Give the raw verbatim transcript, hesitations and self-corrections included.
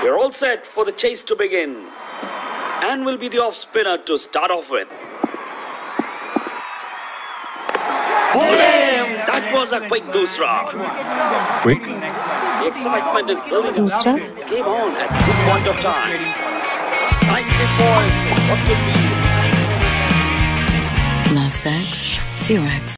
We're all set for the chase to begin. And will be the off spinner to start off with. Bam! That was a quick dusra. Quick? The excitement is building Dusra? up. Game on at this point of time. It's nicely poised for what could be. Love sex? Durex.